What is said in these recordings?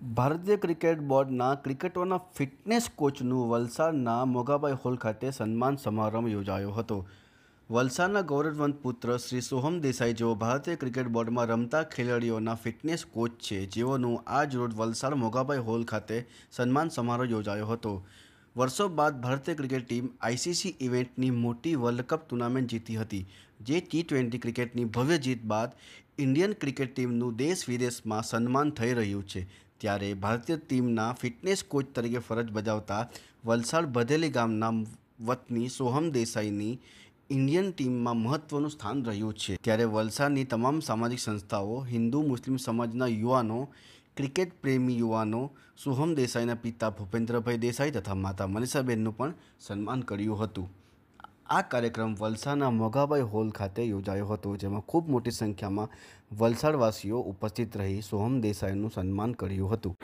ભારતીય ક્રિકેટ બોર્ડના ક્રિકેટરોના ફિટનેસ કોચનું વલસાડના મોગાભાઈ હોલ ખાતે સન્માન સમારંભ યોજાયો હતો. વલસાડના ગૌરવવંત પુત્ર શ્રી સોહમ દેસાઈ જેઓ ભારતીય ક્રિકેટ બોર્ડમાં રમતા ખેલાડીઓના ફિટનેસ કોચ છે, જેઓનું આજ રોજ વલસાડ મોગાભાઈ હોલ ખાતે સન્માન સમારોહ યોજાયો હતો. વર્ષો બાદ ભારતીય ક્રિકેટ ટીમ આઈસીસી ઇવેન્ટની મોટી વર્લ્ડ કપ ટુર્નામેન્ટ જીતી હતી, જે T20 ક્રિકેટની ભવ્ય જીત બાદ ઇન્ડિયન ક્રિકેટ ટીમનું દેશ વિદેશમાં સન્માન થઈ રહ્યું છે. ત્યારે ભારતીય ટીમના ફિટનેસ કોચ તરીકે ફરજ બજાવતા વલસાડ બધેલી ગામના વતની સોહમ દેસાઈની ઇન્ડિયન ટીમમાં મહત્વનું સ્થાન રહ્યું છે. ત્યારે વલસાડની તમામ સામાજિક સંસ્થાઓ, હિન્દુ મુસ્લિમ સમાજના યુવાનો, ક્રિકેટ પ્રેમી યુવાનો સોહમ દેસાઈના પિતા ભૂપેન્દ્રભાઈ દેસાઈ તથા માતા મનીષાબેનનું પણ સન્માન કર્યું હતું. આ કાર્યક્રમ વલસાડના મોગાભાઈ હોલ ખાતે યોજાયો હતો, જેમાં ખૂબ મોટી સંખ્યામાં વલસાડવાસીઓ ઉપસ્થિત રહી સોહમ દેસાઈનું સન્માન કર્યું હતું.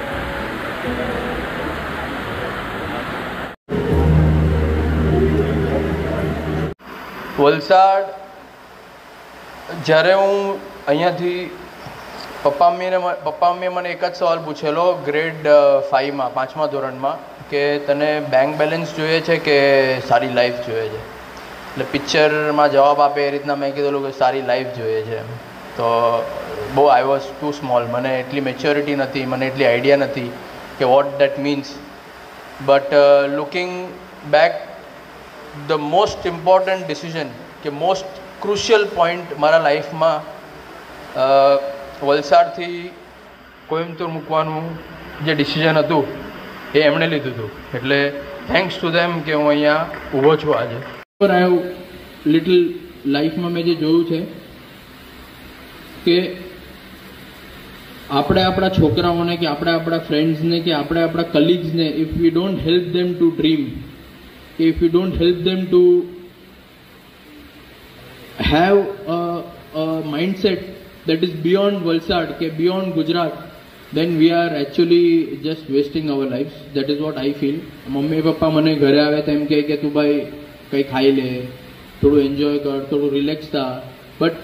વલસાડ જ્યારે હું અહીંયાથી પપ્પા મમ્મીએ મને એક જ સવાલ પૂછેલો ગ્રેડ 5માં 5મા ધોરણમાં કે તને બેંક બેલેન્સ જોઈએ છે કે સારી લાઈફ જોઈએ છે. એટલે પિક્ચરમાં જવાબ આપે એ રીતના મેં કીધેલું કે સારી લાઈફ જોઈએ છે. તો બહુ આઈ વોઝ ટુ સ્મોલ, મને એટલી મેચ્યોરિટી નથી, મને એટલી આઈડિયા નથી કે what that means. But looking back, the most important decision કે મોસ્ટ ક્રુશિયલ પોઈન્ટ મારા લાઈફમાં વલસાડથી કોઈમ્બતુર મૂકવાનું જે ડિસિઝન હતું એ એમણે લીધું હતું. એટલે થેન્ક્સ ટુ ધેમ કે હું અહીંયા ઊભો છું આજે. આઈ હેવ લિટલ લાઈફમાં મેં જે જોયું છે કે આપણે આપણા છોકરાઓને કે આપણે આપણા ફ્રેન્ડ્સને કે આપણે આપણા કલીગ્સને if we don't help them to dream, કે if you don't help them to have a mindset that is beyond Valsad, ke beyond Gujarat, then we are actually just wasting our lives. That is what I feel. Mummy papa મને ઘરે આવે તો એમ કહે કે તું ભાઈ કંઈ ખાઈ લે, થોડું એન્જોય કર, થોડું રિલેક્સ થા. બટ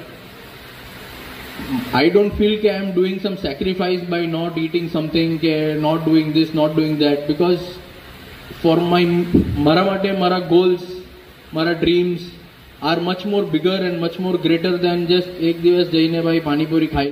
I don't feel કે I am doing some sacrifice by not eating something, કે not doing this, not doing that, because for મારા માટે મારા goals, મારા dreams are much more bigger and much more greater than just એક દિવસ જઈને ભાઈ પાણીપુરી ખાઈ